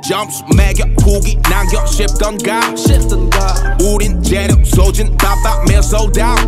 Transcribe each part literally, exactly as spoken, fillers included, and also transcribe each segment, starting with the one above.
점수 매겨 후기 남겨 씹던가 우린 재료 소진 바빠 매일 sold out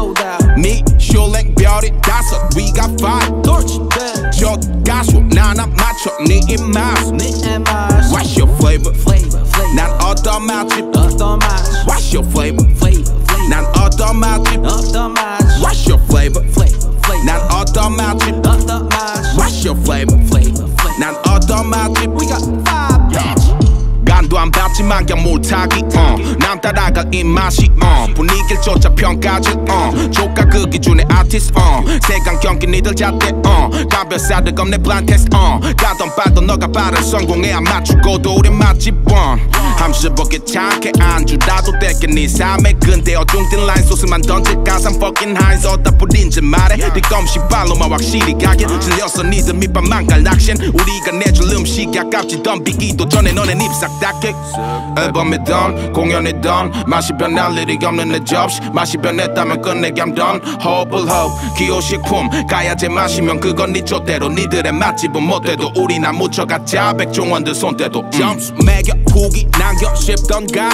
미슐랭 별이 다섯 we got five 저 가수 나나 맞춰 네 입맛 What's your flavor? 난 어떤 맛집 What's your flavor? 난 어떤 맛집 What's your flavor? 난 어떤 맛집 What's your flavor? 난 어떤 맛집 We got five bitch 간도 안 받지만 그냥 못하기 uh. 남 따라갈 입맛이 uh. 분위기를 쫓아 평가질 uh. 조카 그 기준의 아티스트 uh. 세강 경기 니들 잣대 uh. 가벼싸득 없네 blind test uh. 가던 봐도 너가 빠른 성공에 안 맞추고도 우린 맛집 one 함수보게 착해 안주라도 떼게 네 삶에 근데 어중뛴 라인 소스만 던질 가상 fucking high 어디다 뿌린지 말해 네 껌씨 발로만 확실히 가게 질렸어 니들 밑밥만 갈 낚신 우리가 내줄 음식이 아깝지 덤비기도 전에 너네 입싹 닦게 앨범이던 공연이던 맛이 변할 일이 없는 내 접시 맛이 변했다면 끝내기 I'm done Hopeful hope 기호식품 가야 제맛이면 그건 네 쫓대로 니들의 맛집은 못돼도 우린 안 묻혀가자 백종원들 손대도 점수 매겨 후기 남겨 씹던가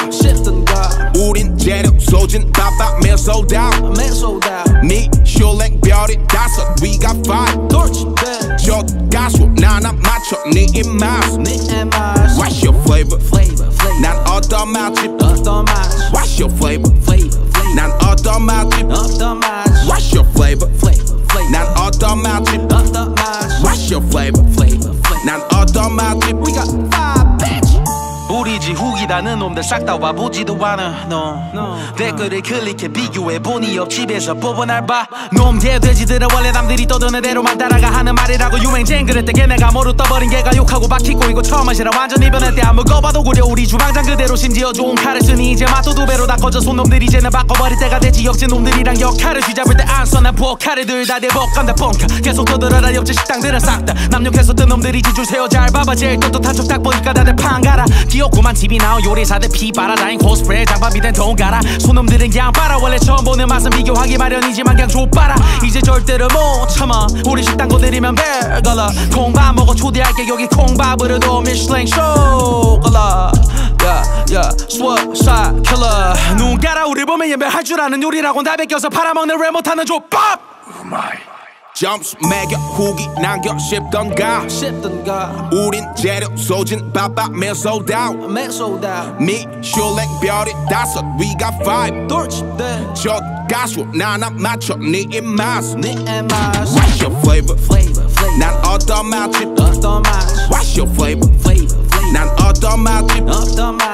우린 재료 소진 바빠 매일 sold out 미슐랭 별이 다섯 we got five 저 가수 나나 맞춰 네 입맛 What's your flavor? 난 어떤 맛집 What's your flavor? 난 어떤 맛집 What's your flavor? 난 어떤 맛집 What's your flavor? 난 어떤 맛집 We got five bitch 우리지 후기라는 놈들 싹 다 와보지도 않아 no. no. 댓글을 클릭해 비교해보니 옆집에서 뽑은 알바 놈들 돼지들은 원래 남들이 떠드는 대로만 따라가 하는 말이라고 유명쟁 그랬대 걔네가 모르 떠버린 개가 욕하고 바퀴 꼬이고 처음 마시라 완전히 변했대 안 먹어봐도 구려 우리 주방장 그대로 심지어 좋은 칼을 쓰니 이제 맛도 두 배로 다 커져 손놈들 이제는 바꿔버릴 때가 되지 역시 놈들이랑 역할을 휘잡을 때 안 써난 부엌칼을 들다 대복한다 뻥카 계속 떠들어라 옆집 식당들은 싹 다 남녀캐서 뜬 놈들이 지줄 세워 잘 봐봐 제일 떳떳한 척 딱 보니까 다들 판가라 귀엽구만 티비 나온 요리사들 피 빨아다닌 코스프레 장바비 된 돈가라 손놈들은 그냥 빨아 원래 처음 보는 맛은 비교하기 마련이지만 그냥 좁아라 이제 절대로 못 참아 우리 식당 거들이면 별걸러 콩밥 먹어 초대할게 여기 콩밥으로도 미슐랭 쇼걸러 야야 스워사 킬러 누군가라 우리 보면 예매할 줄 아는 요리라고 다 베껴서 팔아먹는 왜 못하는 족밥 점수 매겨 후기 남겨 씹던가 우린 재료 소진 바빠 매일 sold out 미슐랭 별이 다섯 we got five 저 가수 나나 맞춰 네 입맛 What's your flavor? 난 어떤 맛집 What's your flavor? 난 어떤 맛집